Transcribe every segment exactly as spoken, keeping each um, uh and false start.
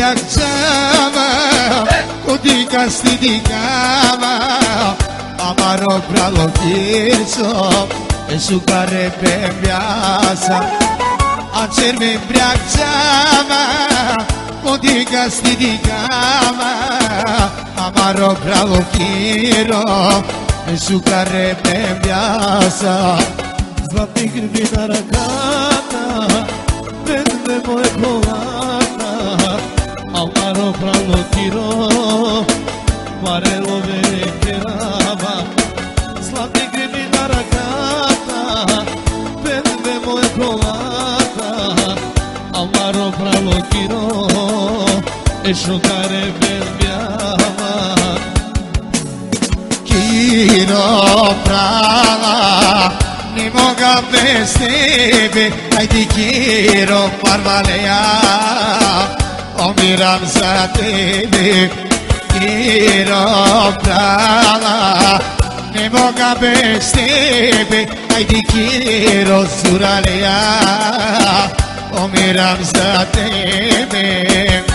îmbrăceamă cu dica stidica-mă, amaro pralo chirso e su care pe viața acer mi îmbrăceamă cu dica stidica-mă, amaro pralo chiro e su care pe viața. Zlatni grbi narakata, vende moje kolata, amaro pralo kiro, varelo vekerava. Zlatni grbi narakata, vende moje kolata, amaro pralo kiro, e shukare belbiava. Kiro prala ni moga bez tebe, aj ti quiero parvalea, umiram za tebe. Quiero prala ni moga bez tebe, aj ti quiero suralea, umiram za tebe.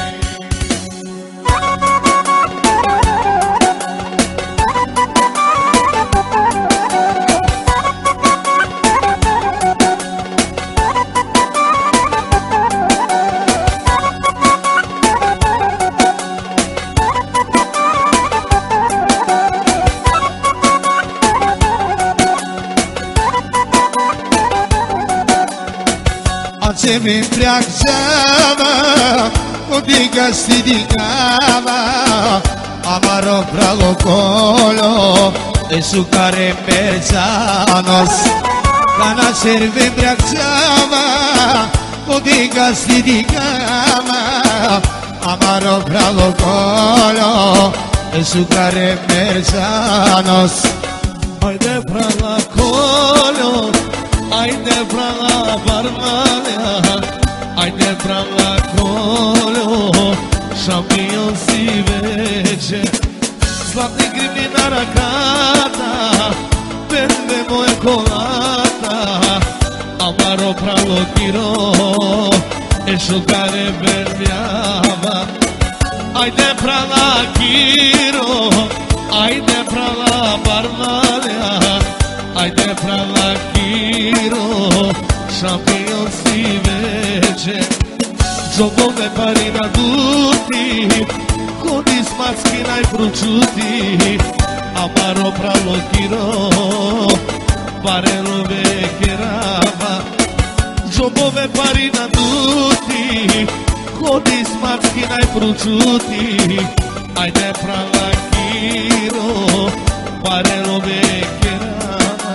Ce mi îmbrăceamă cu dica stidica-mă, amaro pralo colo e su care mergeanos. Ca nacer mi îmbrăceamă cu dica stidica-mă, amaro pralo colo e su care mergeanos. Haide prala colo, haide prala barmalea, haide prala colo, șampion si vece. Zlatni grbi narakata, vende moje kolata, amaro pralo kiro, e shukare belbiava. Haide prala kiro, haide prala barmalea, haide prala kiro, șampion si vece. Giocove pari naduti, con i smaschi nai bruciuti, amaro pralo kiro, varelo vekerava. Giocove pari naduti, con i smaschi nai bruciuti, haide prala kiro, varelo vekerava.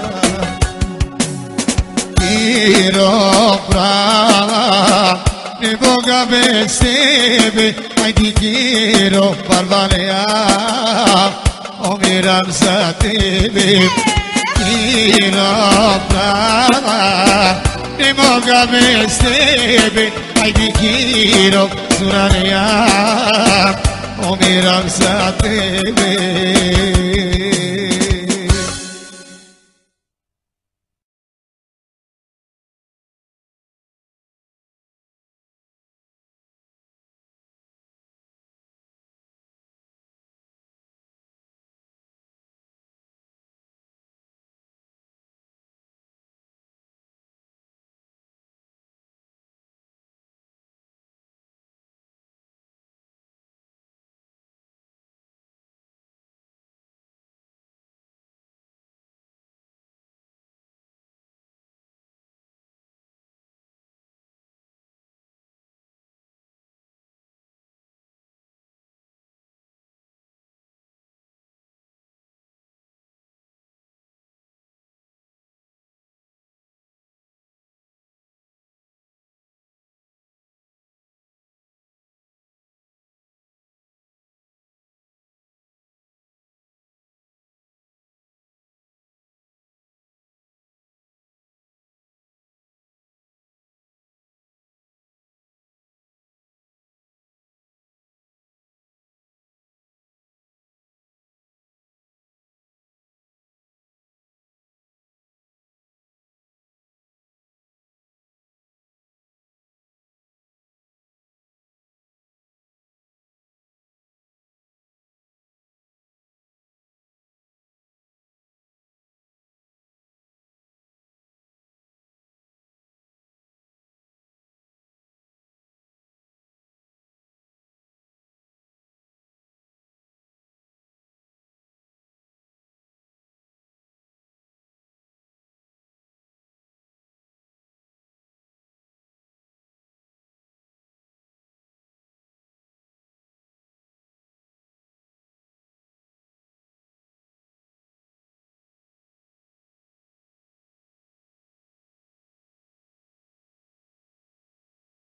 Quiero prala ni moga bez tebe, aj ti quiero parvalea, umiram za tebe. Quiero prala ni moga bez tebe, aj ti quiero suralea, umiram za tebe.